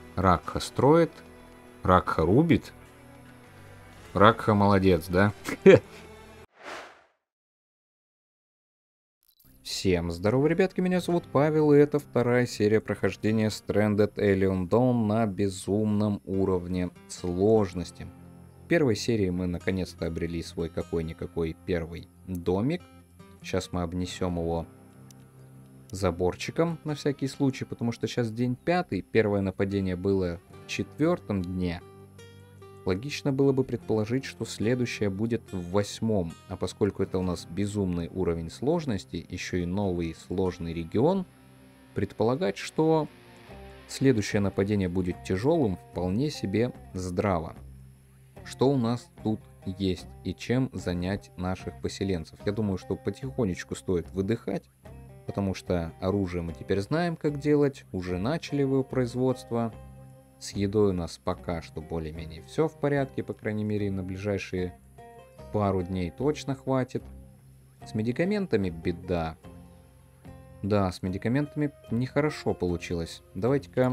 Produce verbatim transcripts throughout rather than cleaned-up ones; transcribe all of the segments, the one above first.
Ракха строит. Ракха рубит. Ракха молодец, да? Всем здорово, ребятки, меня зовут Павел, и это вторая серия прохождения Stranded Alien Dawn на безумном уровне сложности. В первой серии мы наконец-то обрели свой какой-никакой первый домик. Сейчас мы обнесем его заборчиком на всякий случай, потому что сейчас день пятый, первое нападение было в четвертом дне. Логично было бы предположить, что следующее будет в восьмом, а поскольку это у нас безумный уровень сложности, еще и новый сложный регион, предполагать, что следующее нападение будет тяжелым, вполне себе здраво. Что у нас тут есть и чем занять наших поселенцев? Я думаю, что потихонечку стоит выдыхать, потому что оружие мы теперь знаем, как делать, уже начали его производство. С едой у нас пока что более-менее все в порядке, по крайней мере, на ближайшие пару дней точно хватит. С медикаментами беда. Да, с медикаментами нехорошо получилось. Давайте-ка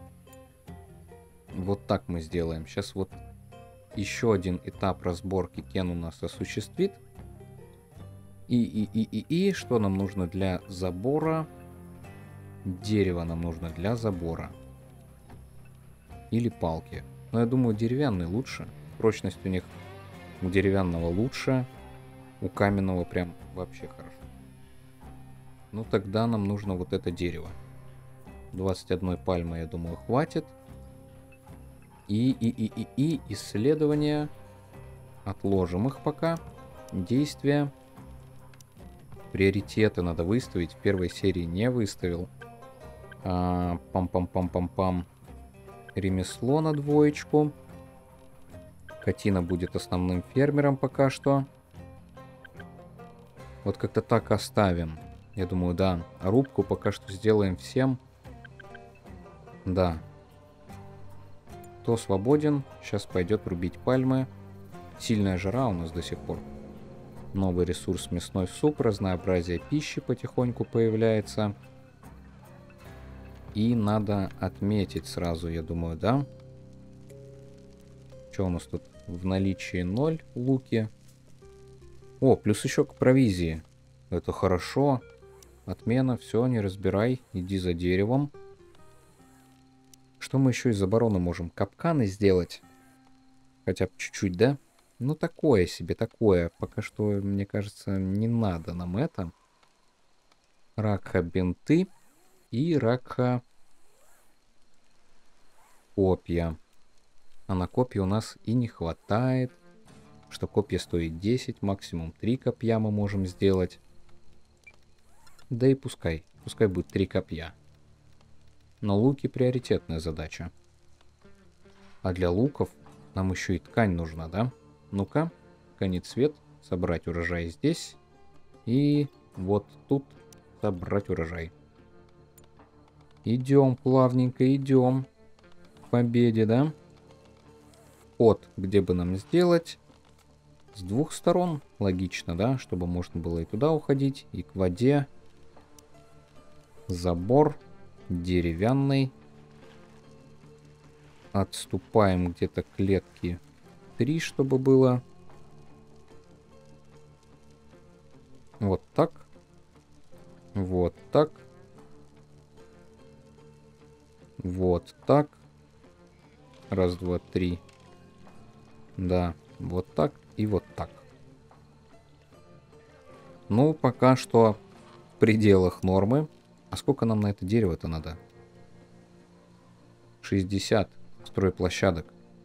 вот так мы сделаем. Сейчас вот еще один этап разборки Кен у нас осуществит. И, и, и, и, и, что нам нужно для забора? Дерево нам нужно для забора. Или палки. Но я думаю, деревянный лучше. Прочность у них у деревянного лучше. У каменного прям вообще хорошо. Ну тогда нам нужно вот это дерево. двадцать одной пальмы, я думаю, хватит. И, и, и, и, и исследования. Отложим их пока. Действия. Приоритеты надо выставить. В первой серии не выставил. А, пам-пам-пам-пам-пам. Ремесло на двоечку. Катина будет основным фермером пока что. Вот как-то так оставим. Я думаю, да. Рубку пока что сделаем всем. Да. Кто свободен, сейчас пойдет рубить пальмы. Сильная жара у нас до сих пор. Новый ресурс мясной суп. Разнообразие пищи потихоньку появляется. И надо отметить сразу, я думаю, да? Что у нас тут в наличии? Ноль луки. О, плюс еще к провизии. Это хорошо. Отмена, все, не разбирай. Иди за деревом. Что мы еще из обороны можем? Капканы сделать. Хотя бы чуть-чуть, да? Ну, такое себе, такое. Пока что, мне кажется, не надо нам это. Ракха бинты. И ракха копья. А на копья у нас и не хватает. Что копья стоит десять, максимум три копья мы можем сделать. Да и пускай. Пускай будет три копья. Но луки приоритетная задача. А для луков нам еще и ткань нужна, да? Ну-ка, ткани цвет. Собрать урожай здесь. И вот тут собрать урожай. Идем, плавненько идем к победе, да? Ход, где бы нам сделать? С двух сторон, логично, да? Чтобы можно было и туда уходить, и к воде. Забор деревянный. Отступаем где-то клетки три, чтобы было. Вот так. Вот так. Вот так. Раз, два, три. Да, вот так и вот так. Ну, пока что в пределах нормы. А сколько нам на это дерево-то надо? шестьдесят стройплощадок.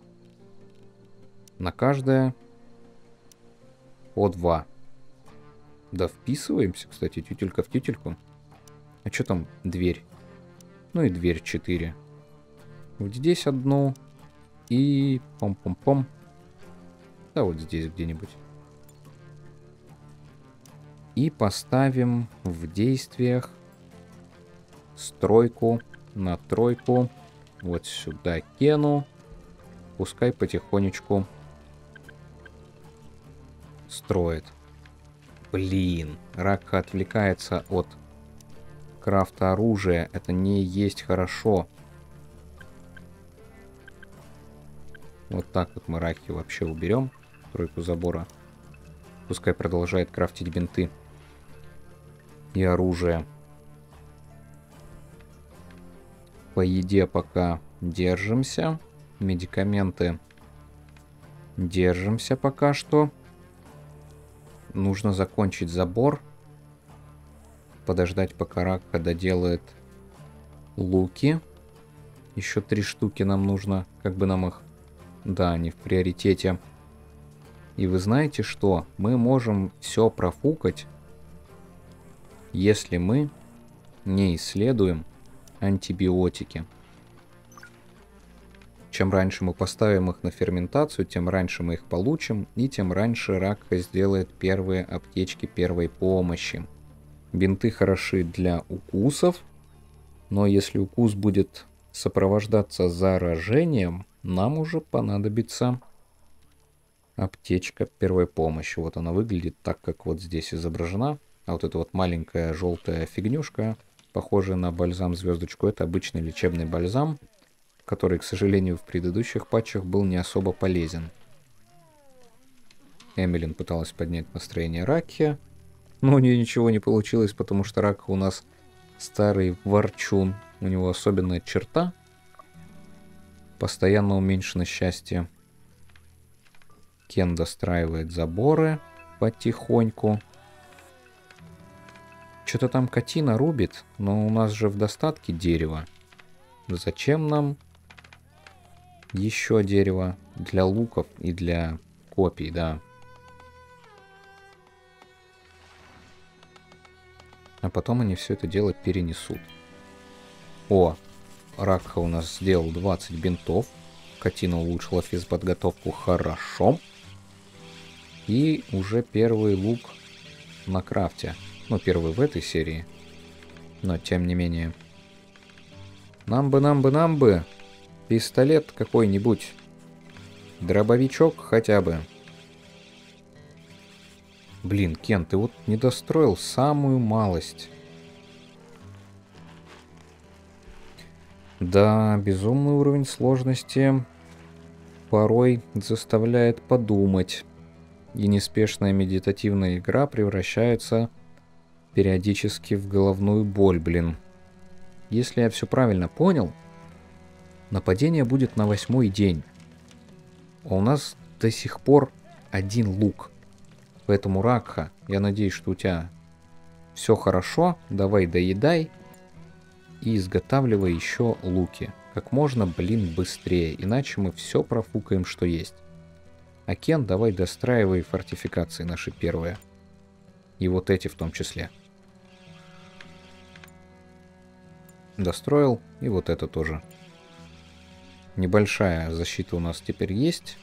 На каждое по два. Да, вписываемся, кстати, тютелька в тютельку. А что там дверь? Ну и дверь четыре. Вот здесь одну. И пом-пом-пом. Да, вот здесь где-нибудь. И поставим в действиях стройку на тройку. Вот сюда Кену. Пускай потихонечку строит. Блин, Ракха отвлекается от крафта оружия. Это не есть хорошо. Вот так вот мы раки вообще уберем. Тройку забора. Пускай продолжает крафтить бинты. И оружие. По еде пока держимся. Медикаменты. Держимся пока что. Нужно закончить забор. Подождать, пока Ракха доделает луки. Еще три штуки нам нужно. Как бы нам их... Да, они в приоритете. И вы знаете что? Мы можем все профукать, если мы не исследуем антибиотики. Чем раньше мы поставим их на ферментацию, тем раньше мы их получим, и тем раньше Ракха сделает первые аптечки первой помощи. Бинты хороши для укусов, но если укус будет сопровождаться заражением, нам уже понадобится аптечка первой помощи. Вот она выглядит так, как вот здесь изображена. А вот эта вот маленькая желтая фигнюшка, похожая на бальзам звездочку, это обычный лечебный бальзам, который, к сожалению, в предыдущих патчах был не особо полезен. Эмилин пыталась поднять настроение Ракхи, но у нее ничего не получилось, потому что Ракха у нас старый ворчун. У него особенная черта. Постоянно уменьшено счастье. Кен достраивает заборы потихоньку. Что-то там Катина рубит, но у нас же в достатке дерева. Зачем нам еще дерево для луков и для копий, да. А потом они все это дело перенесут. О, Ракха у нас сделал двадцать бинтов. Катина улучшила физподготовку хорошо. И уже первый лук на крафте. Ну, первый в этой серии. Но, тем не менее. Нам бы, нам бы, нам бы. Пистолет какой-нибудь. Дробовичок хотя бы. Блин, Кен, ты вот не достроил самую малость. Да, безумный уровень сложности порой заставляет подумать. И неспешная медитативная игра превращается периодически в головную боль, блин. Если я все правильно понял, нападение будет на восьмой день. А у нас до сих пор один лук. Поэтому, Ракха, я надеюсь, что у тебя все хорошо. Давай доедай и изготавливай еще луки. Как можно, блин, быстрее. Иначе мы все профукаем, что есть. А Кен, давай достраивай фортификации наши первые. И вот эти в том числе. Достроил. И вот это тоже. Небольшая защита у нас теперь есть.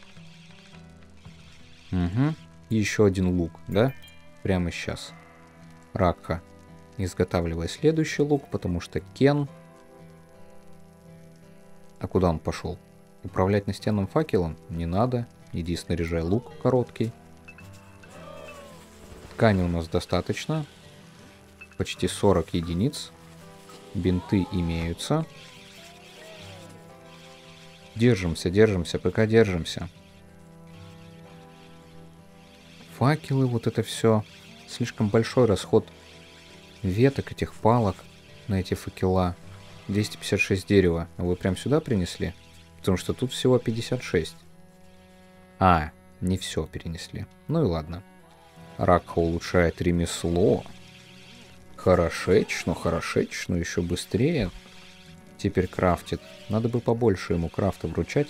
Угу. И еще один лук, да? Прямо сейчас. Ракха, изготавливай следующий лук, потому что Кен... А куда он пошел? Управлять настенным факелом? Не надо. Иди снаряжай лук короткий. Ткани у нас достаточно. Почти сорок единиц. Бинты имеются. Держимся, держимся, пока держимся. Факелы, вот это все. Слишком большой расход веток, этих палок на эти факела. двести пятьдесят шесть дерева. А вы прям сюда принесли? Потому что тут всего пятьдесят шесть. А, не все перенесли. Ну и ладно. Ракха улучшает ремесло. Хорошечно, хорошечно, еще быстрее. Теперь крафтит. Надо бы побольше ему крафта вручать.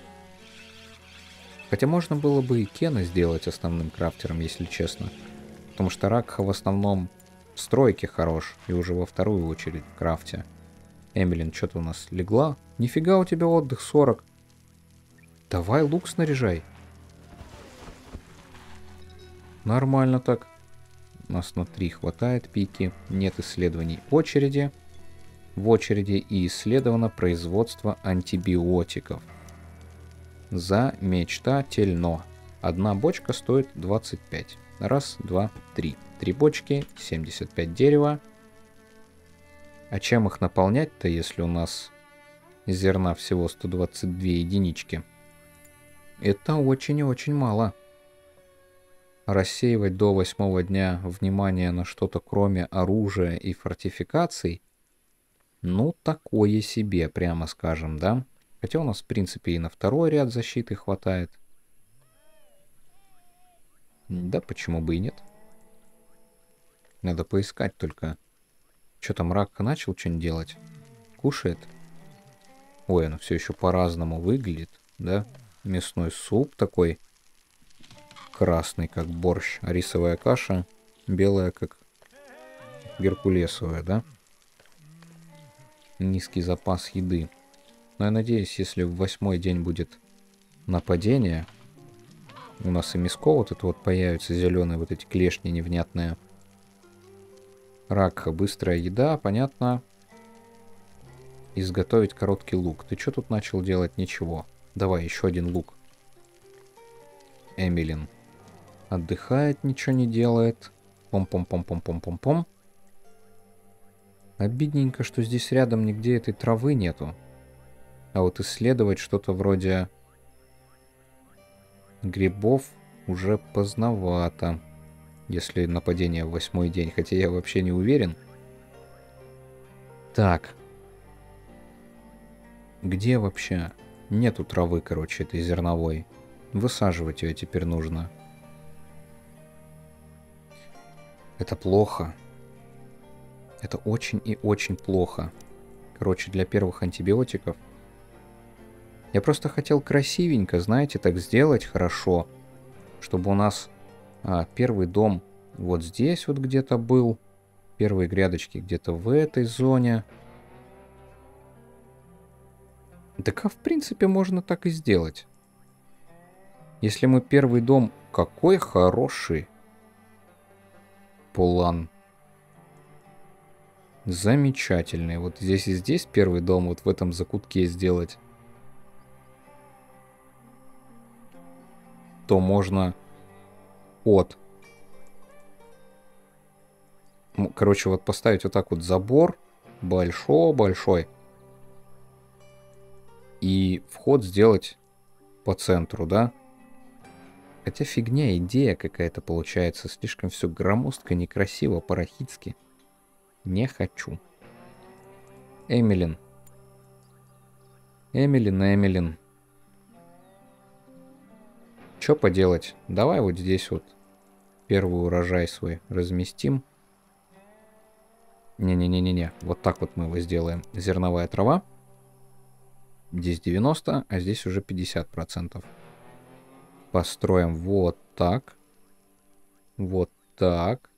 Хотя можно было бы и Кена сделать основным крафтером, если честно. Потому что Ракха в основном в стройке хорош. И уже во вторую очередь в крафте. Эмилин, что-то у нас легла. Нифига у тебя отдых сорок. Давай лук снаряжай. Нормально так. У нас на три хватает пики. Нет исследований очереди. В очереди и исследовано производство антибиотиков. Замечтательно. Одна бочка стоит двадцать пять. Раз, два, три. Три бочки, семьдесят пять дерева. А чем их наполнять-то, если у нас зерна всего сто двадцать две единички? Это очень и очень мало. Рассеивать до восьмого дня внимание на что-то кроме оружия и фортификаций, ну, такое себе, прямо скажем, да? Хотя у нас, в принципе, и на второй ряд защиты хватает. Да, почему бы и нет? Надо поискать только. Что там, рак начал что-нибудь делать? Кушает? Ой, оно все еще по-разному выглядит, да? Мясной суп такой. Красный, как борщ. А рисовая каша белая, как геркулесовая, да? Низкий запас еды. Но я надеюсь, если в восьмой день будет нападение, у нас и мяско вот это вот появится, зеленые вот эти клешни невнятные. Рак, быстрая еда, понятно. Изготовить короткий лук. Ты что тут начал делать? Ничего. Давай, еще один лук. Эмилин отдыхает, ничего не делает. Пом-пом-пом-пом-пом-пом-пом. Обидненько, что здесь рядом нигде этой травы нету. А вот исследовать что-то вроде грибов уже поздновато. Если нападение в восьмой день. Хотя я вообще не уверен. Так. Где вообще? Нету травы, короче, этой зерновой. Высаживать ее теперь нужно. Это плохо. Это очень и очень плохо. Короче, для первых антибиотиков. Я просто хотел красивенько, знаете, так сделать хорошо. Чтобы у нас а, первый дом вот здесь вот где-то был. Первые грядочки где-то в этой зоне. Так а в принципе можно так и сделать. Если мы первый дом... Какой хороший план. Замечательный. Вот здесь и здесь первый дом, вот в этом закутке сделать. То можно от... Короче, вот поставить вот так вот забор. Большой-большой. И вход сделать по центру, да? Хотя фигня, идея какая-то получается. Слишком все громоздко, некрасиво, парахитски. Не хочу. Эмилин. Эмилин, Эмилин. Что поделать? Давай вот здесь вот первый урожай свой разместим. Не-не-не-не-не. Вот так вот мы его сделаем. Зерновая трава. Здесь девяносто, а здесь уже пятьдесят процентов. Построим вот так. Вот так.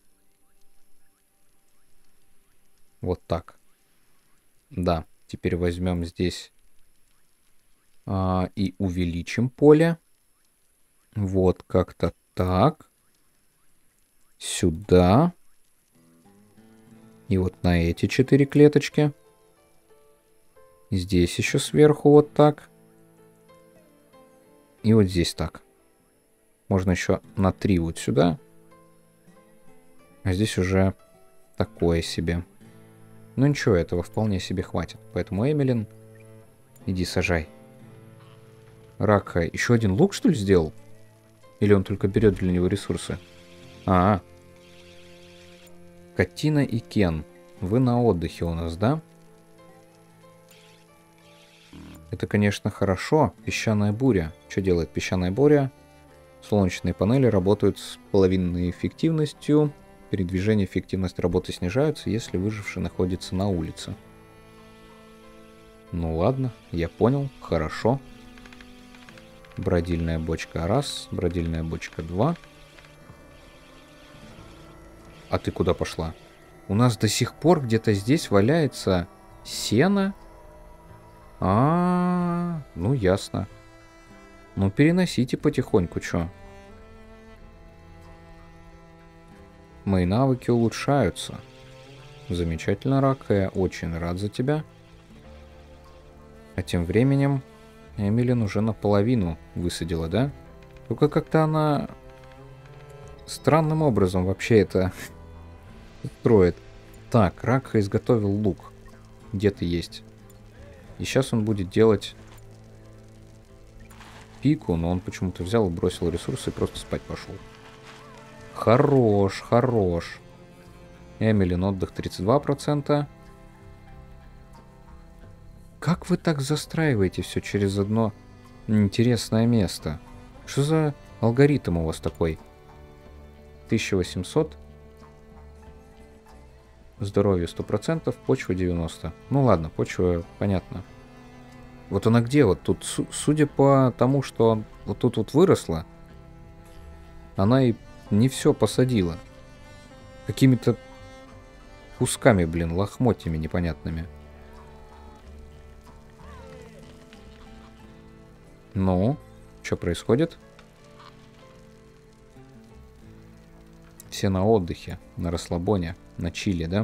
Вот так. Да, теперь возьмем здесь а, и увеличим поле. Вот как-то так. Сюда. И вот на эти четыре клеточки. Здесь еще сверху вот так. И вот здесь так. Можно еще на три вот сюда. А здесь уже такое себе. Ну ничего, этого вполне себе хватит. Поэтому, Эмилин, иди сажай. Рака еще один лук, что ли, сделал? Или он только берет для него ресурсы? А, -а. Катина и Кен. Вы на отдыхе у нас, да? Это, конечно, хорошо. Песчаная буря. Что делает песчаная буря? Солнечные панели работают с половинной эффективностью. Передвижение, эффективность работы снижаются, если выживший находится на улице. Ну ладно, я понял. Хорошо. Бродильная бочка раз. Бродильная бочка два. А ты куда пошла? У нас до сих пор где-то здесь валяется сено. А, -а, -а ну ясно. Ну переносите потихоньку, чё. Мои навыки улучшаются. Замечательно, Рак, я очень рад за тебя. А тем временем Эмилин уже наполовину высадила, да? Только как-то она странным образом вообще это строит. Так, Ракха изготовил лук. Где-то есть. И сейчас он будет делать пику, но он почему-то взял и бросил ресурсы и просто спать пошел. Хорош, хорош. Эмилин, отдых тридцать два процента. Как вы так застраиваете все через одно интересное место? Что за алгоритм у вас такой? тысяча восемьсот. Здоровье сто процентов, почва девяносто. Ну ладно, почва понятно. Вот она где? Вот тут, судя по тому, что вот тут вот выросла, она и не все посадила. Какими-то кусками, блин, лохмотьями непонятными. Ну, что происходит? Все на отдыхе, на расслабоне, на чиле, да?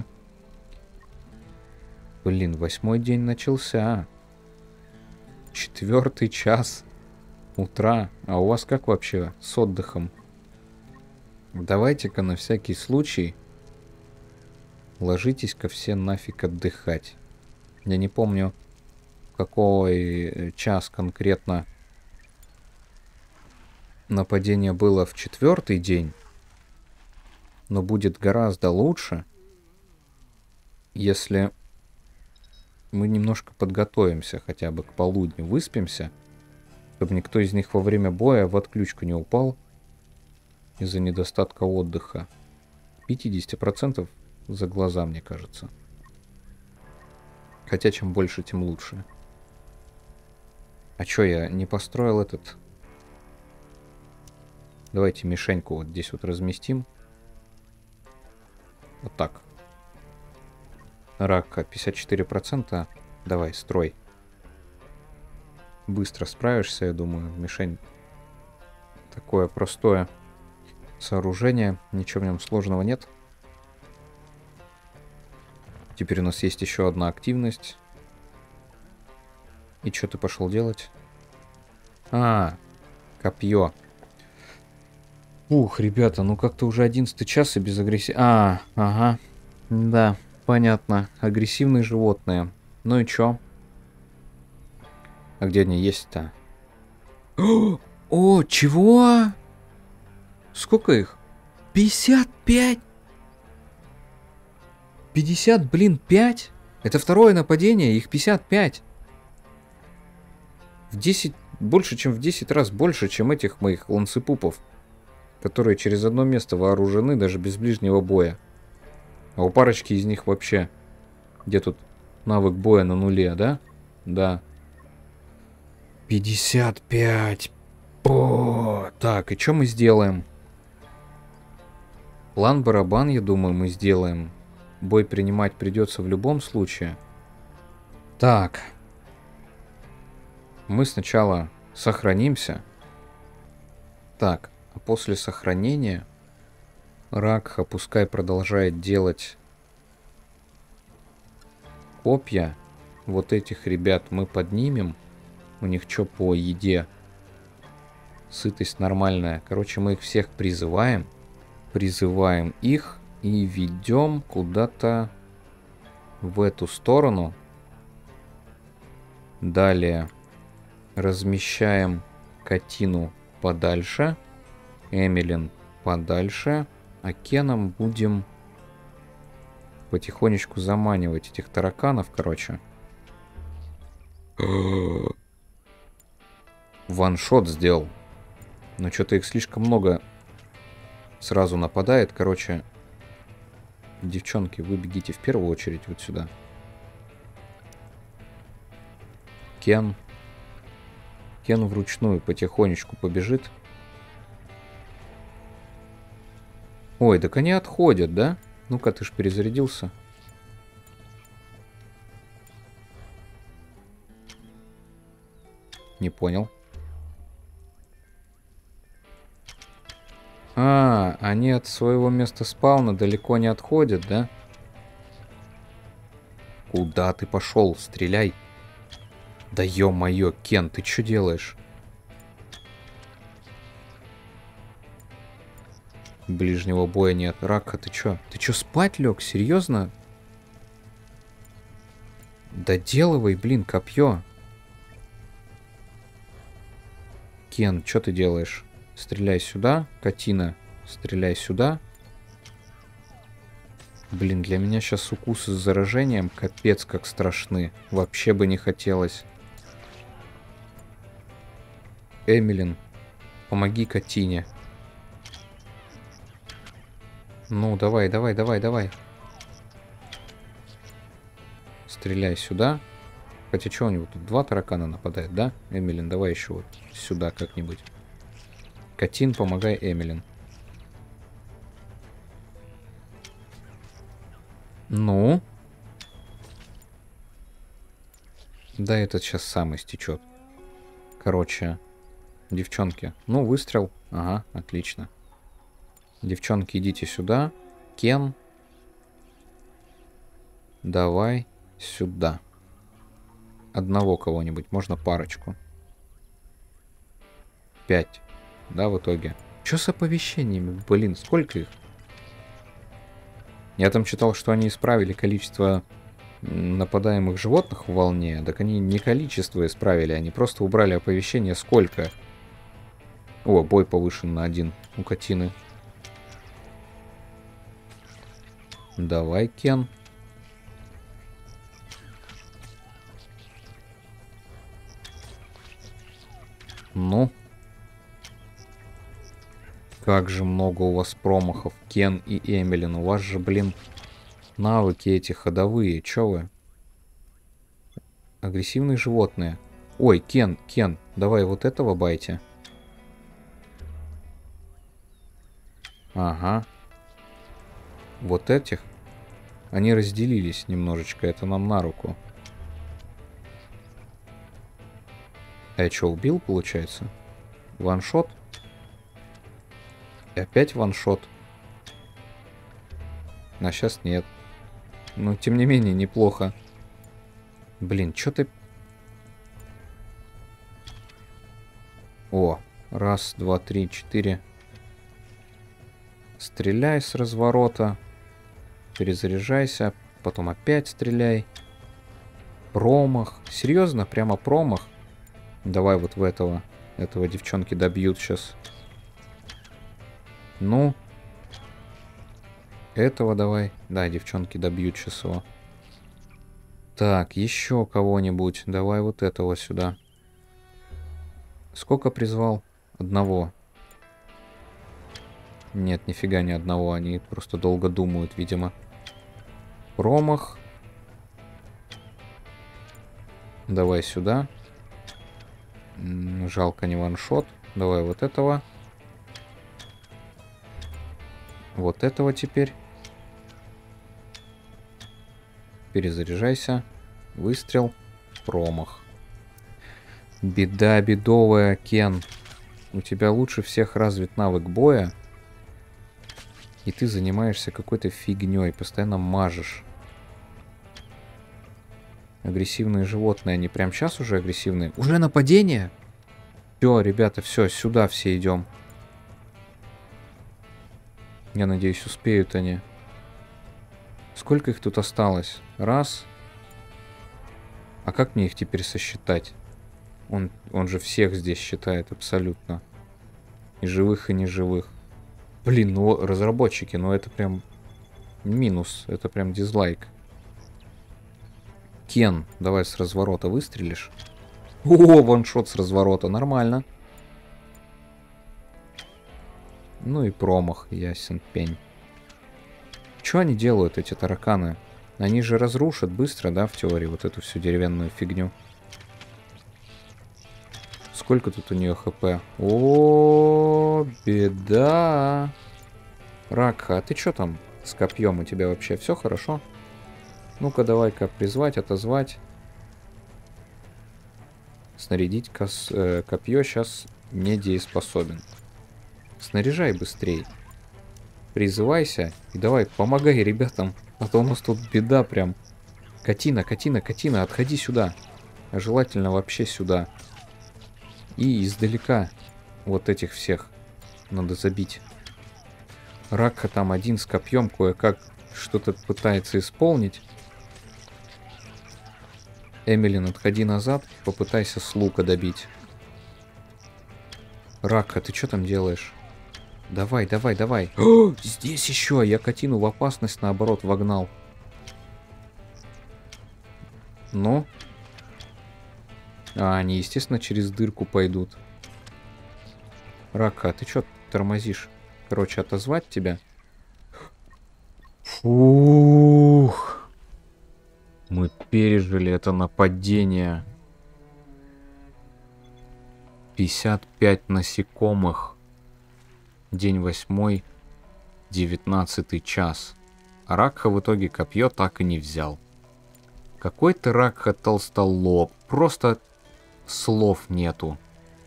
Блин, восьмой день начался. Четвертый час утра. А у вас как вообще с отдыхом? Давайте-ка на всякий случай ложитесь-ка все нафиг отдыхать. Я не помню, какой час конкретно нападение было в четвертый день, но будет гораздо лучше, если мы немножко подготовимся, хотя бы к полудню выспимся, чтобы никто из них во время боя в отключку не упал из-за недостатка отдыха. пятьдесят процентов за глаза, мне кажется. Хотя чем больше, тем лучше. А чё, я не построил этот... Давайте мишеньку вот здесь вот разместим. Вот так. Рака пятьдесят четыре процента. Давай, строй. Быстро справишься, я думаю. Мишень такое простое сооружение. Ничего в нем сложного нет. Теперь у нас есть еще одна активность. И что ты пошел делать? А, копье. Ух, ребята, ну как-то уже одиннадцатый час и без агрессии. А, ага. Да, понятно. Агрессивные животные. Ну и чё? А где они есть-то? О, о, чего? Сколько их? пятьдесят пять? пятьдесят, блин, пять? Это второе нападение, их пятьдесят пять. В десять, больше, чем в десять раз больше, чем этих моих ланцепупов, которые через одно место вооружены даже без ближнего боя. А у парочки из них вообще... Где тут навык боя на нуле, да? Да. пятьдесят пять. О, так, и что мы сделаем? План-барабан, я думаю, мы сделаем. Бой принимать придется в любом случае. Так. Мы сначала сохранимся. Так, а после сохранения Ракха пускай продолжает делать копья. Вот этих ребят мы поднимем. У них что по еде? Сытость нормальная. Короче, мы их всех призываем. Призываем их и ведем куда-то в эту сторону. Далее размещаем Катину подальше. Эмилин подальше. А Кеном будем потихонечку заманивать этих тараканов, короче. Ваншот сделал. Но что-то их слишком много сразу нападает. Короче, девчонки, вы бегите в первую очередь вот сюда. Кен. Кен вручную потихонечку побежит. Ой, так они отходят, да? Ну-ка, ты ж перезарядился. Не понял. А, они от своего места спауна далеко не отходят, да? Куда ты пошел? Стреляй. Да ё-моё, Кен, ты что делаешь? Ближнего боя нет. Рака, ты чё? Ты чё, спать лег? Серьезно? Доделывай, блин, копье. Кен, что ты делаешь? Стреляй сюда. Катина, стреляй сюда. Блин, для меня сейчас укусы с заражением капец как страшны. Вообще бы не хотелось. Эмилин, помоги Катине. Ну, давай, давай, давай, давай. Стреляй сюда. Хотя что у него тут? Два таракана нападает, да? Эмилин, давай еще вот сюда как-нибудь. Катин, помогай Эмилин. Ну? Да, этот сейчас сам истечет. Короче, девчонки. Ну, выстрел. Ага, отлично. Девчонки, идите сюда. Кен. Давай сюда. Одного кого-нибудь. Можно парочку. Пять. Да, в итоге. Что с оповещениями? Блин, сколько их? Я там читал, что они исправили количество нападаемых животных в волне. Так они не количество исправили, они просто убрали оповещение сколько. О, бой повышен на один у Катины. Давай, Кен. Ну. Как же много у вас промахов, Кен и Эмилин. У вас же, блин, навыки эти ходовые. Чё вы? Агрессивные животные. Ой, Кен, Кен, давай вот этого байте. Ага. Вот этих. Они разделились немножечко. Это нам на руку. А я что, убил, получается? Ваншот? И опять ваншот. А сейчас нет. Но тем не менее, неплохо. Блин, что ты... О, раз, два, три, четыре. Стреляй с разворота. Перезаряжайся. Потом опять стреляй. Промах. Серьезно? Прямо промах? Давай вот в этого. Этого девчонки добьют сейчас. Ну. Этого давай. Да, девчонки добьют сейчас его. Так, еще кого-нибудь. Давай вот этого сюда. Сколько призвал? Одного. Нет, нифига не одного. Они просто долго думают, видимо. Промах. Давай сюда. Жалко, не ваншот. Давай вот этого. Вот этого теперь. Перезаряжайся. Выстрел. Промах. Беда бедовая, Кен. У тебя лучше всех развит навык боя. И ты занимаешься какой-то фигней. Постоянно мажешь. Агрессивные животные. Они прям сейчас уже агрессивные. Уже нападение? Все, ребята, все, сюда все идем. Я надеюсь, успеют они. Сколько их тут осталось? Раз. А как мне их теперь сосчитать? Он, он же всех здесь считает абсолютно. И живых, и неживых. Блин, ну разработчики, ну это прям минус. Это прям дизлайк. Кен, давай с разворота выстрелишь. О, ваншот с разворота, нормально. Ну и промах, ясен пень. Что они делают, эти тараканы? Они же разрушат быстро, да, в теории, вот эту всю деревянную фигню. Сколько тут у нее хп? О, беда. Ракха, а ты что там с копьем? У тебя вообще все хорошо? Ну-ка, давай-ка призвать, отозвать. Снарядить кос, э, копье сейчас недееспособен. Снаряжай быстрей. Призывайся и давай, помогай ребятам. А то у нас тут беда прям. Катина, Катина, Катина, отходи сюда. А желательно вообще сюда. И издалека вот этих всех надо забить. Ракха там один с копьем кое-как что-то пытается исполнить. Эмилин, отходи назад, попытайся с лука добить. Ракха, ты что там делаешь? Давай, давай, давай. О, здесь еще! Я Катину в опасность, наоборот, вогнал. Ну? А, они, естественно, через дырку пойдут. Ракха, ты что тормозишь? Короче, отозвать тебя? Фух. Мы пережили это нападение. пятьдесят пять насекомых. День восьмой, девятнадцатый час. А Ракха в итоге копье так и не взял. Какой ты, Ракха, толстолоб. Просто слов нету.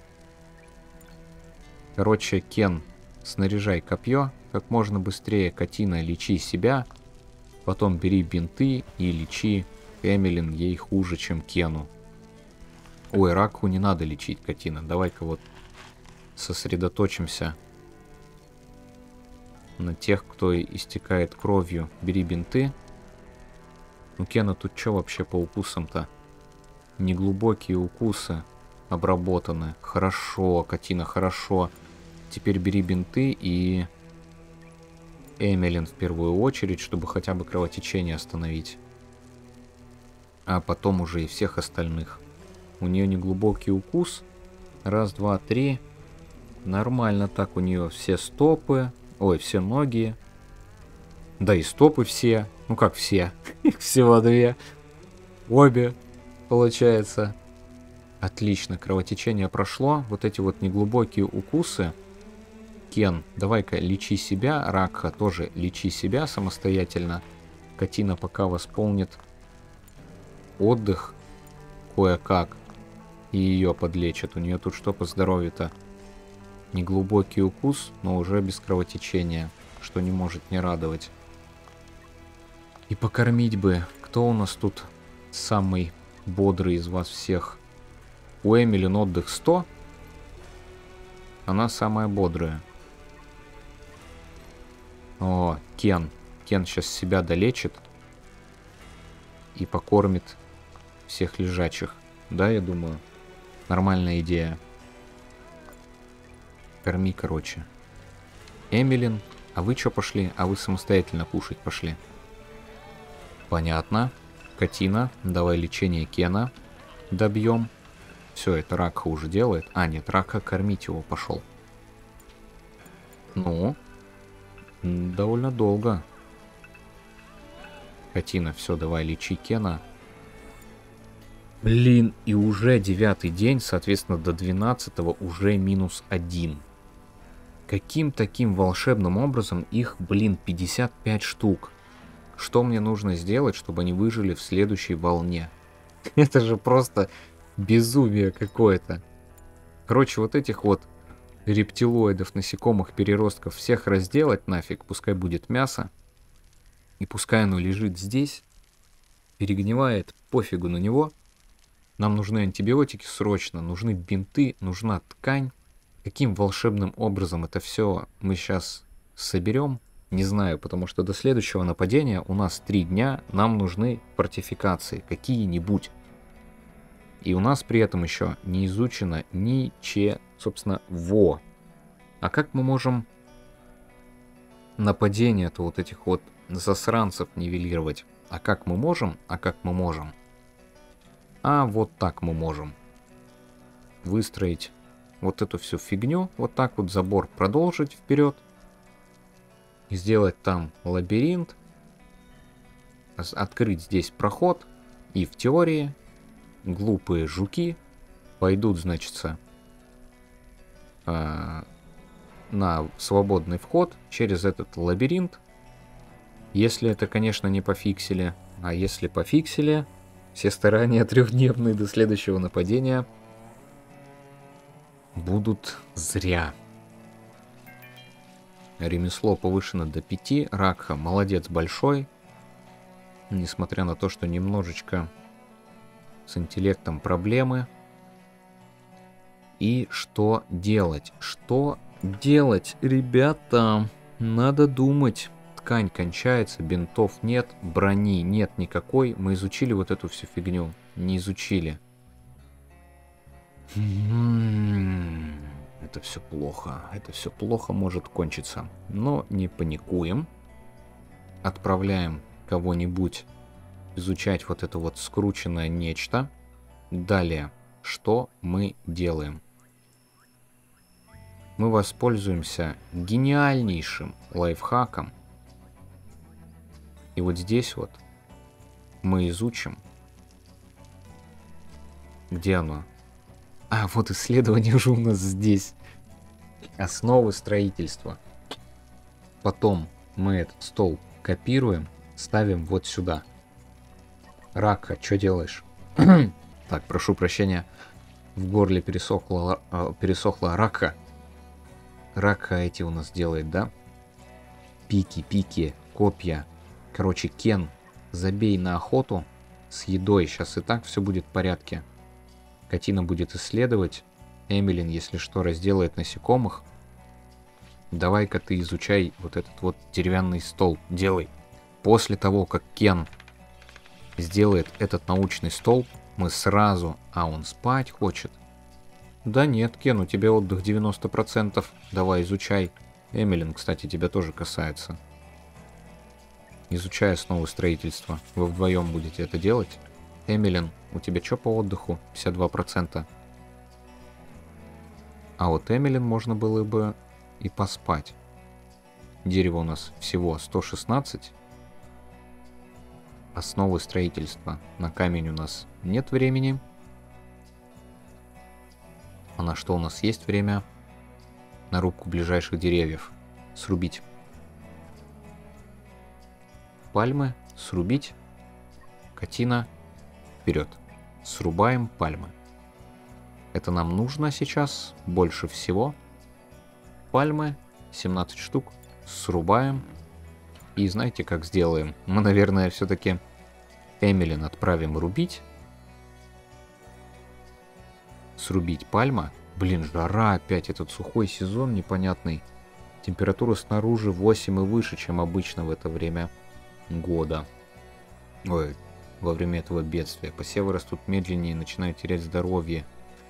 Короче, Кен, снаряжай копье. Как можно быстрее, Катина, лечи себя. Потом бери бинты и лечи Эмилин, ей хуже, чем Кену. Ой, Ракху не надо лечить, Катина. Давай-ка вот сосредоточимся на тех, кто истекает кровью. Бери бинты. Ну, Кена, тут что вообще по укусам-то? Неглубокие укусы обработаны. Хорошо, Катина, хорошо. Теперь бери бинты и Эмилин в первую очередь, чтобы хотя бы кровотечение остановить. А потом уже и всех остальных. У нее неглубокий укус. Раз, два, три. Нормально так у нее все стопы. Ой, все ноги. Да и стопы все. Ну как все? Их всего две. Обе, получается. Отлично, кровотечение прошло. Вот эти вот неглубокие укусы. Кен, давай-ка лечи себя. Ракха, тоже лечи себя самостоятельно. Катина пока восполнит отдых кое-как. И ее подлечат. У нее тут что по здоровью-то? Неглубокий укус, но уже без кровотечения, что не может не радовать. И покормить бы. Кто у нас тут самый бодрый из вас всех? У Эмилин отдых сто. Она самая бодрая. О, Кен. Кен сейчас себя долечит. И покормит всех лежачих. Да, я думаю. Нормальная идея. Корми, короче. Эмилин, а вы что пошли? А вы самостоятельно кушать пошли. Понятно. Катина, давай лечение Кена добьем. Все, это Ракха уже делает. А, нет, Ракха кормить его пошел. Ну, довольно долго. Катина, все, давай лечи Кена. Блин, и уже девятый день, соответственно, до двенадцатого уже минус один. Каким таким волшебным образом их, блин, пятьдесят пять штук? Что мне нужно сделать, чтобы они выжили в следующей волне? Это же просто безумие какое-то. Короче, вот этих вот рептилоидов, насекомых, переростков всех разделать нафиг, пускай будет мясо. И пускай оно лежит здесь, перегнивает, пофигу на него. Нам нужны антибиотики срочно, нужны бинты, нужна ткань. Каким волшебным образом это все мы сейчас соберем, не знаю, потому что до следующего нападения у нас три дня, нам нужны фортификации какие-нибудь. И у нас при этом еще не изучено ничего, собственно, во. А как мы можем нападение-то вот этих вот засранцев нивелировать? А как мы можем? А как мы можем? А вот так мы можем выстроить вот эту всю фигню, вот так вот забор продолжить вперед, и сделать там лабиринт, открыть здесь проход, и в теории глупые жуки пойдут, значится, э, на свободный вход через этот лабиринт, если это, конечно, не пофиксили, а если пофиксили, все старания трехдневные до следующего нападения будут зря. Ремесло повышено до пяти. Ракха молодец большой. Несмотря на то, что немножечко с интеллектом проблемы. И что делать? Что делать, ребята? Надо думать. Ткань кончается, бинтов нет, брони нет никакой. Мы изучили вот эту всю фигню? Не изучили. это все плохо. Это все плохо может кончиться. Но не паникуем. Отправляем кого-нибудь изучать вот это вот скрученное нечто. Далее, что мы делаем? Мы воспользуемся гениальнейшим лайфхаком. И вот здесь вот мы изучим. Где оно? А, вот исследование уже у нас здесь. Основы строительства. Потом мы этот стол копируем, ставим вот сюда. Рака, что делаешь? Так, прошу прощения. В горле пересохла, э, пересохла рака. Рака эти у нас делает, да? Пики, пики, копья. Короче, Кен, забей на охоту с едой. Сейчас и так все будет в порядке. Катина будет исследовать. Эмилин, если что, разделает насекомых. Давай-ка ты изучай вот этот вот деревянный стол. Делай. После того, как Кен сделает этот научный стол, мы сразу... А, он спать хочет? Да нет, Кен, у тебя отдых девяносто процентов. Давай, изучай. Эмилин, кстати, тебя тоже касается. Изучай основы строительства. Вы вдвоем будете это делать. Эмилин, у тебя что по отдыху? пятьдесят два процента. А вот Эмилин можно было бы и поспать. Дерево у нас всего сто шестнадцать. Основы строительства. На камень у нас нет времени. А на что у нас есть время? На рубку ближайших деревьев. Срубить. Пальмы. Срубить. Катина. Вперед. Срубаем пальмы. Это нам нужно сейчас больше всего. Пальмы. семнадцать штук. Срубаем. И знаете, как сделаем? Мы, наверное, все-таки Эмилин отправим рубить. Срубить пальма. Блин, жара опять. Этот сухой сезон непонятный. Температура снаружи восемь и выше, чем обычно в это время года. Ой, во время этого бедствия. Посевы растут медленнее и начинают терять здоровье.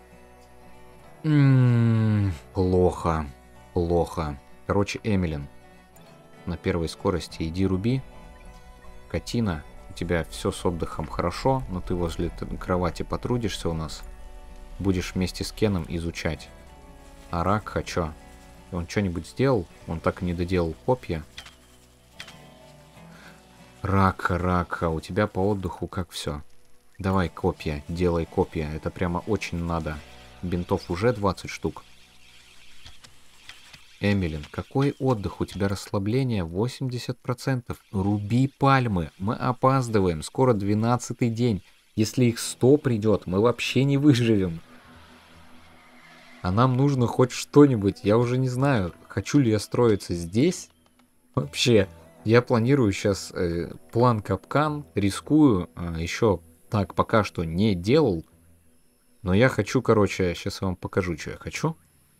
М-м-м, плохо. Плохо. Короче, Эмилин. На первой скорости иди руби. Катина, у тебя все с отдыхом хорошо, но ты возле кровати потрудишься у нас. Будешь вместе с Кеном изучать. А Ракха чё? Он что-нибудь сделал? Он так и не доделал копья. Ракха, Ракха, у тебя по отдыху как все? Давай копья, делай копья. Это прямо очень надо. Бинтов уже двадцать штук. Эмилин, какой отдых? У тебя расслабление восемьдесят процентов. Руби пальмы. Мы опаздываем. Скоро двенадцатый день. Если их сто придет, мы вообще не выживем. А нам нужно хоть что-нибудь. Я уже не знаю, хочу ли я строиться здесь. Вообще, я планирую сейчас э, план капкан. Рискую. Э, еще так пока что не делал. Но я хочу, короче, сейчас я вам покажу, что я хочу.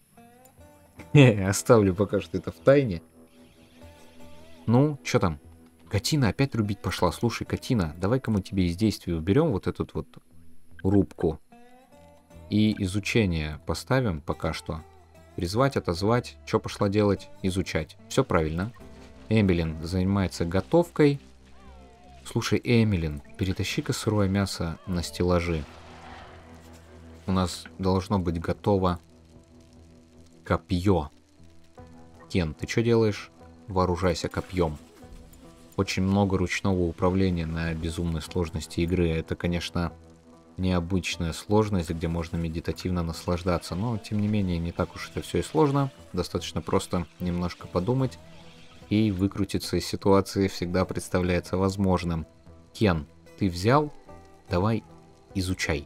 Оставлю пока что это в тайне. Ну, что там? Катина опять рубить пошла. Слушай, Катина, давай-ка мы тебе из действия уберем вот эту вот рубку. И изучение поставим пока что. Призвать, отозвать. Что пошла делать? Изучать. Все правильно. Эмилин занимается готовкой. Слушай, Эмилин, перетащи-ка сырое мясо на стеллажи. У нас должно быть готово копье. Кен, ты что делаешь? Вооружайся копьем. Очень много ручного управления на безумной сложности игры. Это, конечно, необычная сложность, где можно медитативно наслаждаться. Но, тем не менее, не так уж это все и сложно. Достаточно просто немножко подумать. И выкрутиться из ситуации всегда представляется возможным. Кен, ты взял? Давай изучай.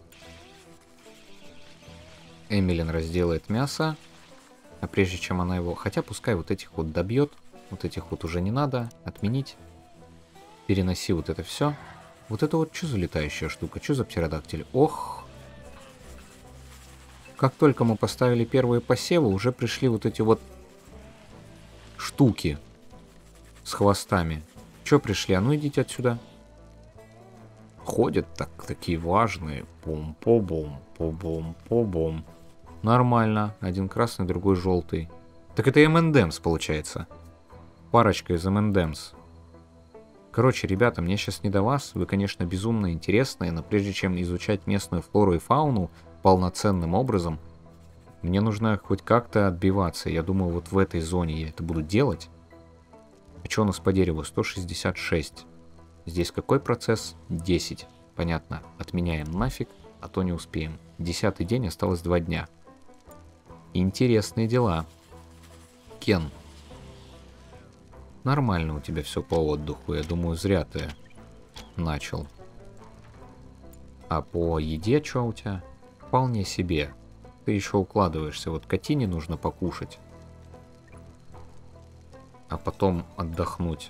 Эмилин разделает мясо. А прежде чем она его... Хотя пускай вот этих вот добьет. Вот этих вот уже не надо. Отменить. Переноси вот это все. Вот это вот что за летающая штука? Что за птеродактиль? Ох! Как только мы поставили первые посевы, уже пришли вот эти вот штуки с хвостами. Че пришли? А ну идите отсюда. Ходят так, такие важные. Пум-по-бум, по-бум, по-бум. Нормально. Один красный, другой желтый. Так это эм энд эмс получается. Парочка из эм энд эмс. Короче, ребята, мне сейчас не до вас. Вы, конечно, безумно интересные, но прежде чем изучать местную флору и фауну полноценным образом, мне нужно хоть как-то отбиваться. Я думаю, вот в этой зоне я это буду делать. А что у нас по дереву? сто шестьдесят шесть. Здесь какой процесс? десять. Понятно. Отменяем нафиг, а то не успеем. Десятый день, осталось два дня. Интересные дела. Кен. Нормально у тебя все по отдыху. Я думаю, зря ты начал. А по еде что у тебя? Вполне себе. Ты еще укладываешься. Вот котине нужно покушать. А потом отдохнуть.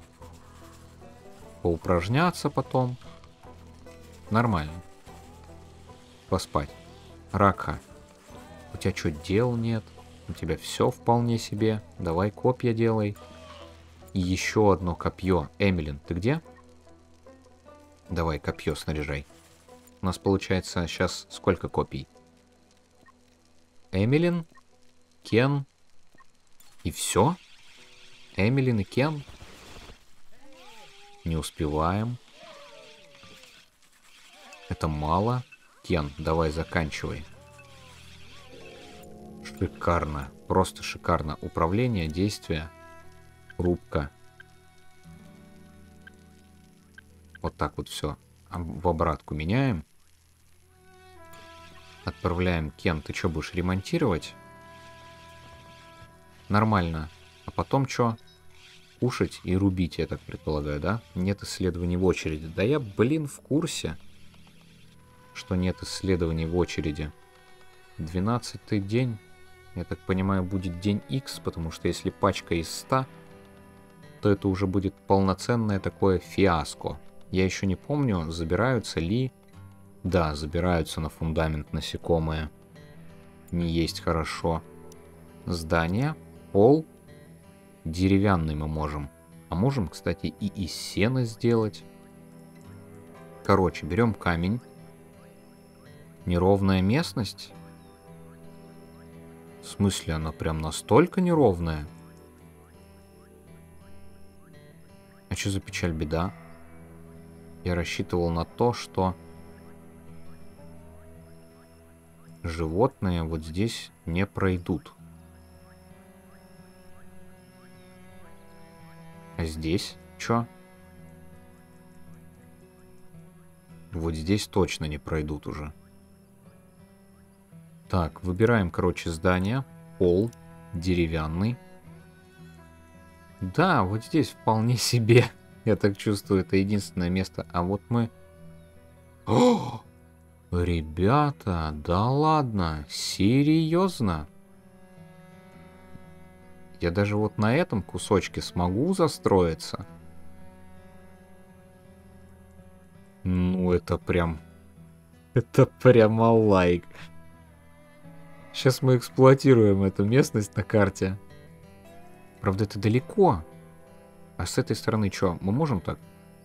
Поупражняться потом. Нормально. Поспать. Ракха. У тебя что, дел нет? У тебя все вполне себе. Давай копья делай. И еще одно копье. Эмилин, ты где? Давай копье снаряжай. У нас получается сейчас сколько копий? Эмилин, Кен и все? Эмилин и Кен? Не успеваем. Это мало. Кен, давай заканчивай. Шикарно. Просто шикарно. Управление, действия, рубка. Вот так вот все. В обратку меняем. Отправляем. Кен, ты что будешь ремонтировать? Нормально. А потом что? Кушать и рубить, я так предполагаю, да? Нет исследований в очереди. Да я, блин, в курсе, что нет исследований в очереди. двенадцатый день, я так понимаю, будет день X, потому что если пачка из ста, то это уже будет полноценное такое фиаско. Я еще не помню, забираются ли... Да, забираются на фундамент насекомые. Не есть хорошо. Здание, пол... Деревянный мы можем. А можем, кстати, и из сена сделать. Короче, берем камень. Неровная местность? В смысле, она прям настолько неровная? А что за печаль, беда? Я рассчитывал на то, что животные вот здесь не пройдут. А здесь чё? Вот здесь точно не пройдут уже. Так, выбираем, короче, здание. Пол деревянный. Да, вот здесь вполне себе. Я так чувствую, это единственное место. А вот мы... О! Ребята, да ладно, серьезно? Я даже вот на этом кусочке смогу застроиться? Ну, это прям... Это прямо лайк. Сейчас мы эксплуатируем эту местность на карте. Правда, это далеко. А с этой стороны что? Мы можем так?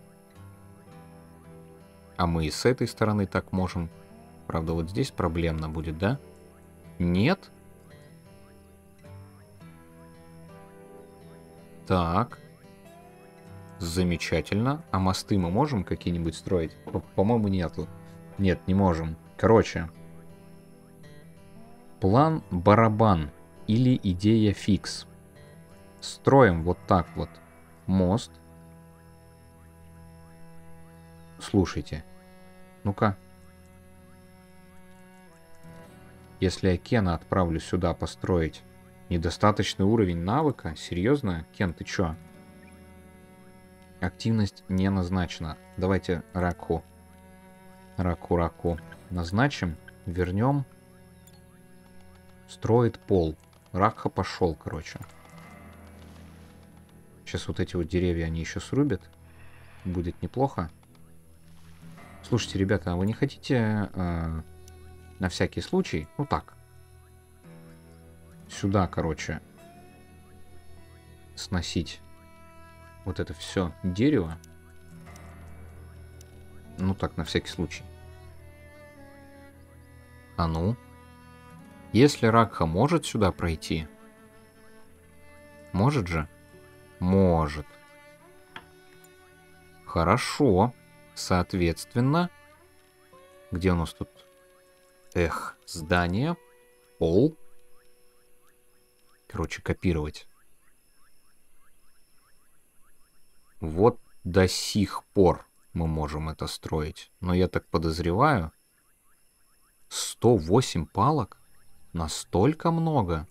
А мы и с этой стороны так можем. Правда, вот здесь проблемно будет, да? Нет? Так. Замечательно. А мосты мы можем какие-нибудь строить? По-моему, нету. Нет, не можем. Короче. План барабан или идея фикс. Строим вот так вот мост. Слушайте. Ну-ка. Если я Кена отправлю сюда построить недостаточный уровень навыка, серьезно? Кен, ты чё? Активность не назначена. Давайте Раку. Раку, Раку. Назначим. Вернем. Строит пол. Ракха пошел, короче. Сейчас вот эти вот деревья, они еще срубят. Будет неплохо. Слушайте, ребята, а вы не хотите э, на всякий случай, ну так, сюда, короче, сносить вот это все дерево? Ну так, на всякий случай. А ну. Если Ракха может сюда пройти... Может же? Может. Хорошо. Соответственно... Где у нас тут? Эх, здание. Пол. Короче, копировать. Вот до сих пор мы можем это строить. Но я так подозреваю... сто восемь палок? Настолько много?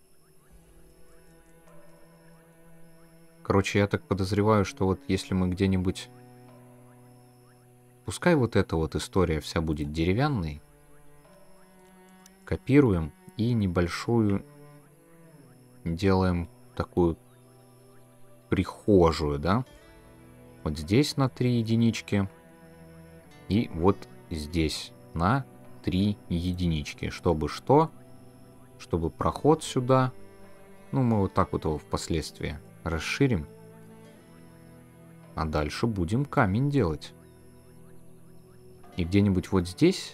Короче, я так подозреваю, что вот если мы где-нибудь... Пускай вот эта вот история вся будет деревянной. Копируем и небольшую делаем такую прихожую, да? Вот здесь на три единички. И вот здесь на три единички. Чтобы что? Чтобы проход сюда. Ну, мы вот так вот его впоследствии расширим. А дальше будем камень делать. И где-нибудь вот здесь...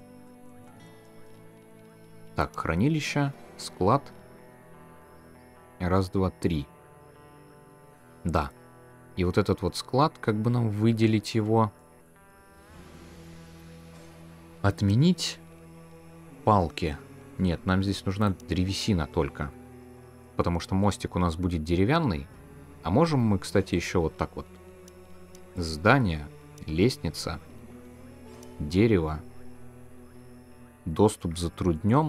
Так, хранилище, склад. Раз, два, три. Да. И вот этот вот склад, как бы нам выделить его? Отменить палки. Нет, нам здесь нужна древесина только. Потому что мостик у нас будет деревянный. А можем мы, кстати, еще вот так вот. Здание, лестница, дерево. Доступ затруднен.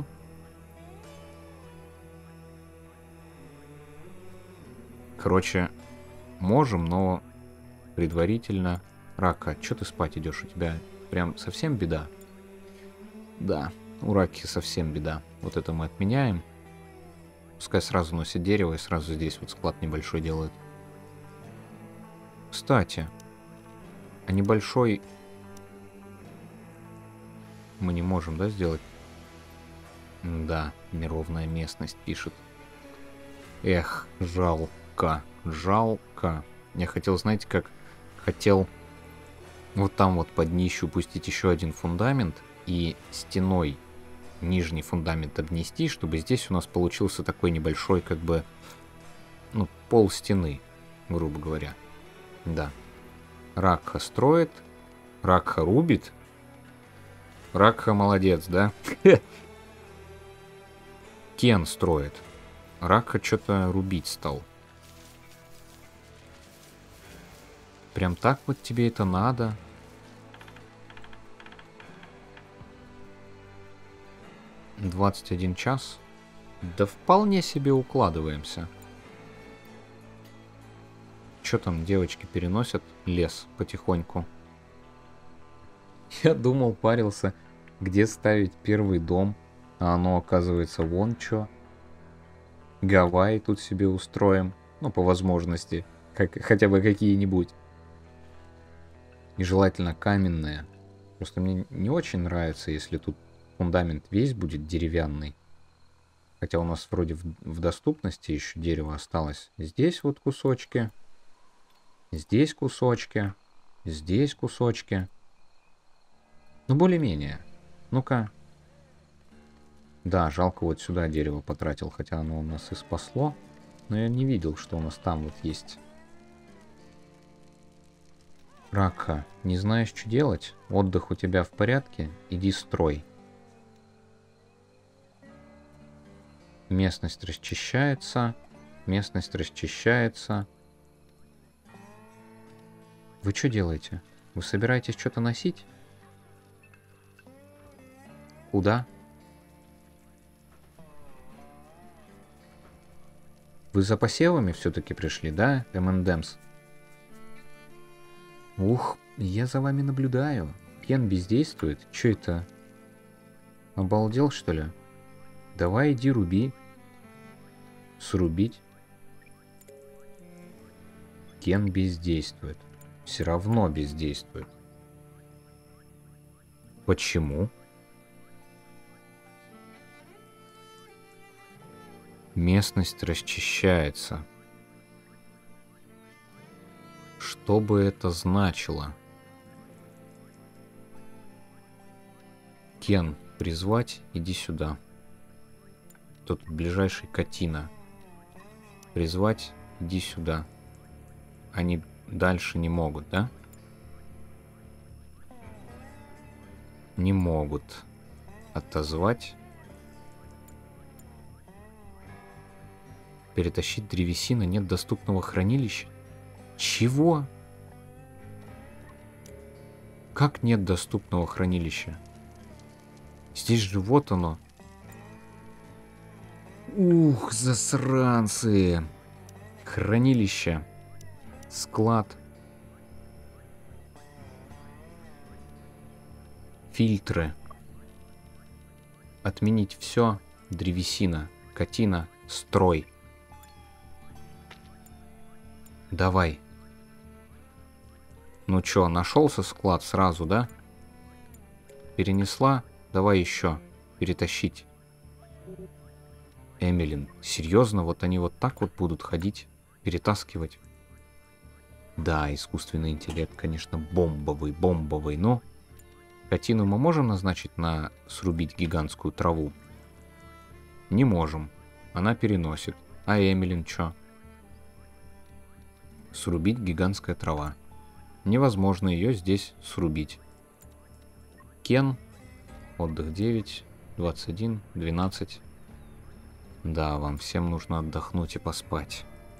Короче, можем, но предварительно... Рака, что ты спать идешь? У тебя прям совсем беда? Да, у Раки совсем беда. Вот это мы отменяем. Пускай сразу носит дерево и сразу здесь вот склад небольшой делает. Кстати, а небольшой... Мы не можем, да, сделать? Да, неровная местность пишет. Эх, жалко, жалко. Я хотел, знаете, как хотел вот там вот под днищу пустить еще один фундамент и стеной нижний фундамент обнести, чтобы здесь у нас получился такой небольшой, как бы, ну, пол стены, грубо говоря. Да. Ракха строит, Ракха рубит. Ракха молодец, да? Кен строит. Ракха что-то рубить стал. Прям так вот тебе это надо? двадцать один час? Да вполне себе укладываемся. Что там девочки переносят лес потихоньку? Я думал, парился, где ставить первый дом, а оно оказывается вон что. Гавайи тут себе устроим, ну по возможности, как, хотя бы какие-нибудь. И желательно каменные. Просто мне не очень нравится, если тут фундамент весь будет деревянный. Хотя у нас вроде в, в доступности еще дерево осталось. Здесь вот кусочки. Здесь кусочки. Здесь кусочки. Ну, более-менее. Ну-ка. Да, жалко, вот сюда дерево потратил, хотя оно у нас и спасло. Но я не видел, что у нас там вот есть. Ракха, не знаешь, что делать? Отдых у тебя в порядке? Иди строй. Местность расчищается. Местность расчищается. Вы что делаете? Вы собираетесь что-то носить? Куда? Вы за посевами все-таки пришли, да, эм энд эмс? Ух, я за вами наблюдаю. Кен бездействует. Че это? Обалдел, что ли? Давай иди руби. Срубить. Кен бездействует. Все равно бездействует. Почему? Местность расчищается. Что бы это значило? Кен, призвать, иди сюда. Тут ближайший Катина. Призвать, иди сюда. Они дальше не могут, да? Не могут. Отозвать. Перетащить древесина. Нет доступного хранилища. Чего? Как нет доступного хранилища? Здесь же вот оно. Ух, засранцы. Хранилище. Склад. Фильтры. Отменить все. Древесина. Катина. Строй. Давай. Ну чё, нашелся склад сразу, да? Перенесла? Давай еще. Перетащить. Эмилин, серьезно? Вот они вот так вот будут ходить? Перетаскивать? Да, искусственный интеллект, конечно, бомбовый, бомбовый, но... Катину мы можем назначить на срубить гигантскую траву? Не можем. Она переносит. А Эмилин чё? Срубить гигантская трава. Невозможно ее здесь срубить. Кен. Отдых девять, двадцать один, двенадцать. Да, вам всем нужно отдохнуть и поспать.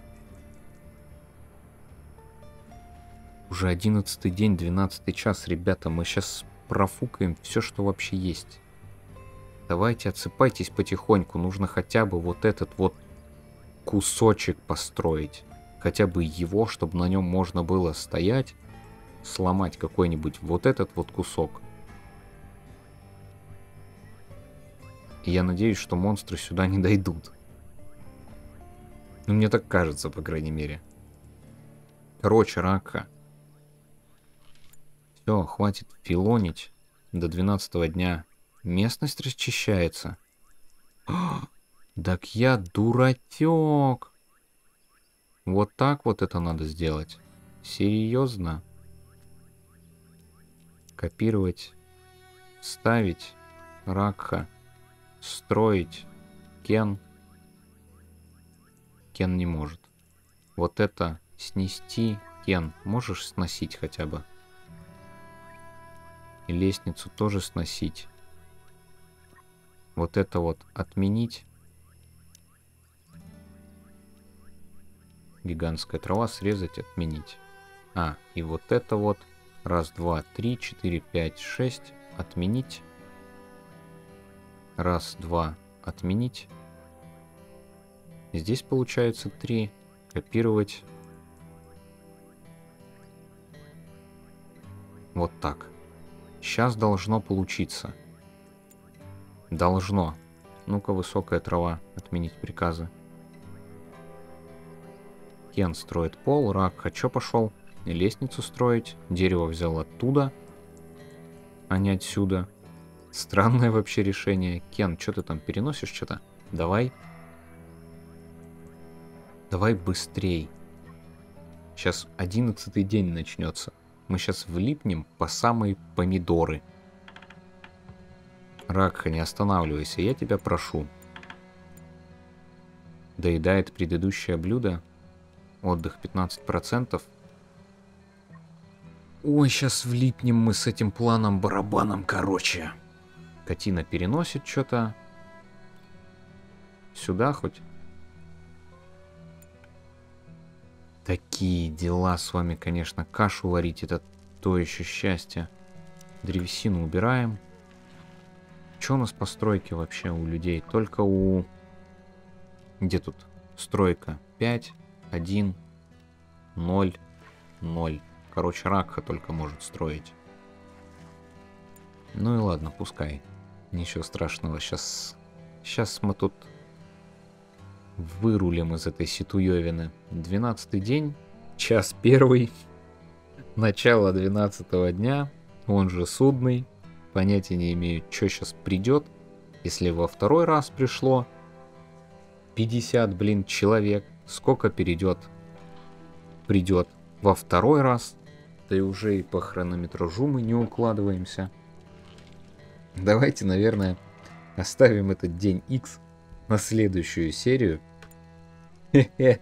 Уже одиннадцатый день, двенадцатый час, ребята. Мы сейчас профукаем все, что вообще есть. Давайте отсыпайтесь потихоньку. Нужно хотя бы вот этот вот кусочек построить. Хотя бы его, чтобы на нем можно было стоять. Сломать какой-нибудь вот этот вот кусок. И я надеюсь, что монстры сюда не дойдут. Ну, мне так кажется, по крайней мере. Короче, Ракха. Все, хватит филонить. До двенадцатого дня местность расчищается. Так я дурачок. Вот так вот это надо сделать. Серьезно? Копировать. Ставить. Ракха. Строить. Кен. Кен не может. Вот это снести. Кен, можешь сносить хотя бы? И лестницу тоже сносить. Вот это вот отменить. Гигантская трава срезать, отменить. А, и вот это вот. Раз, два, три, четыре, пять, шесть. Отменить. Раз, два, отменить. Здесь получается три. Копировать. Вот так. Сейчас должно получиться. Должно. Ну-ка, высокая трава. Отменить приказы. Кен строит пол. Ракха чё пошел? Лестницу строить. Дерево взял оттуда, а не отсюда. Странное вообще решение. Кен, что ты там переносишь что-то? Давай. Давай быстрей. Сейчас одиннадцатый день начнется. Мы сейчас влипнем по самые помидоры. Ракха, не останавливайся, я тебя прошу. Доедает предыдущее блюдо. Отдых пятнадцать процентов. Ой, сейчас влипнем мы с этим планом-барабаном, короче. Катина переносит что-то. Сюда хоть. Такие дела с вами, конечно. Кашу варить — это то еще счастье. Древесину убираем. Что у нас по стройке вообще у людей? Только у... Где тут стройка? пять, один, ноль, ноль. Короче, Ракха только может строить. Ну и ладно, пускай. Ничего страшного. Сейчас, сейчас мы тут вырулим из этой ситуевины. двенадцатый день, час первый, начало двенадцатого дня, он же судный. Понятия не имею, что сейчас придет. Если во второй раз пришло пятьдесят, блин, человек, сколько перейдет? Придет во второй раз. Да и уже и по хронометражу мы не укладываемся. Давайте, наверное, оставим этот день X на следующую серию. Хе-хе.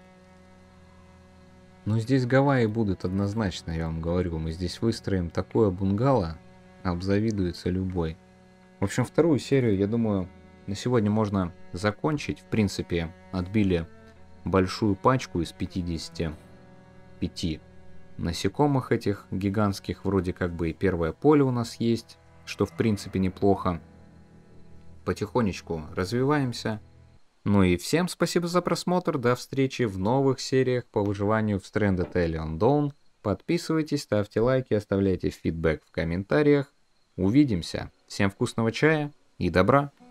Ну, здесь Гавайи будут однозначно, я вам говорю. Мы здесь выстроим такое бунгало, обзавидуется любой. В общем, вторую серию, я думаю, на сегодня можно закончить. В принципе, отбили большую пачку из пятидесяти пяти насекомых этих гигантских. Вроде как бы и первое поле у нас есть, что в принципе неплохо. Потихонечку развиваемся. Ну и всем спасибо за просмотр. До встречи в новых сериях по выживанию в Stranded Alien Dawn. Подписывайтесь, ставьте лайки, оставляйте фидбэк в комментариях. Увидимся. Всем вкусного чая и добра.